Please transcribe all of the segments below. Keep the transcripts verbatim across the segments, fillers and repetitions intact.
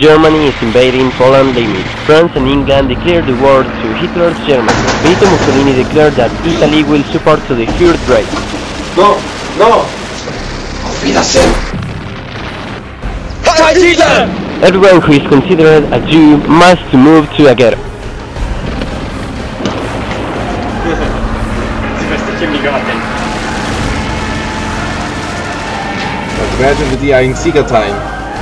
Germany is invading Poland limits. France and England declared the war to Hitler's Germany. Benito Mussolini declared that Italy will support to the Third Reich. No, no! Auf Wiedersehen! Heil Hitler! Everyone who is considered a Jew must move to a ghetto. Was werden wir dir einen Sieger teilen?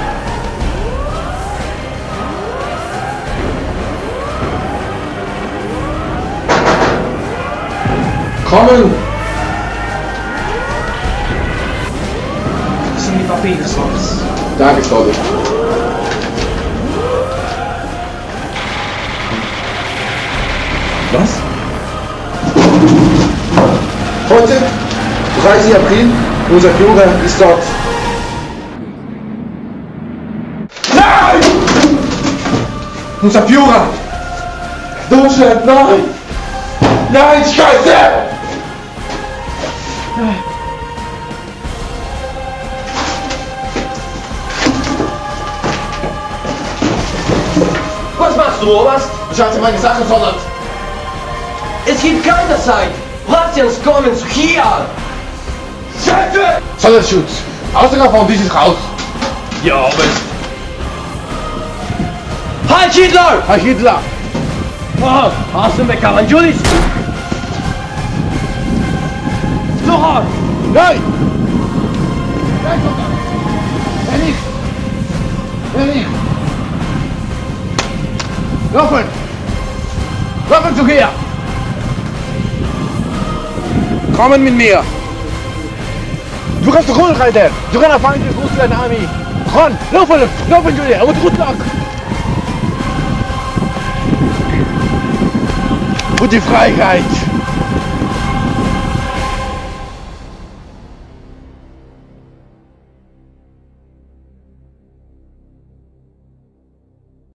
Kommen! Das sind die Papiere, Songs. Danke, Stolli. Was? Heute, dreißigsten April, unser Führer ist dort. Nein! Unser Führer! Deutschland, nein! Nein, Scheiße! Was machst du, Oberst? Ich hatte meine Sache sondert. Es gibt keine Zeit. Russians kommen zu hier. Scheiße! Sonderschutz! Ausgang von dieses Haus! Ja, Oberst. Heil Hitler! Herr Hitler! Oh, hast du mich Julis? Sucher! Nein! Nein, Sonntag! Wenn ich! Wenn ich! Laufen! Laufen zu hier! Kommen mit mir! Du kannst runterreiten! Du kannst erfahren, die Russland Armee! Komm! Laufen! Laufen, Julia! Und Russland! Für die Freiheit!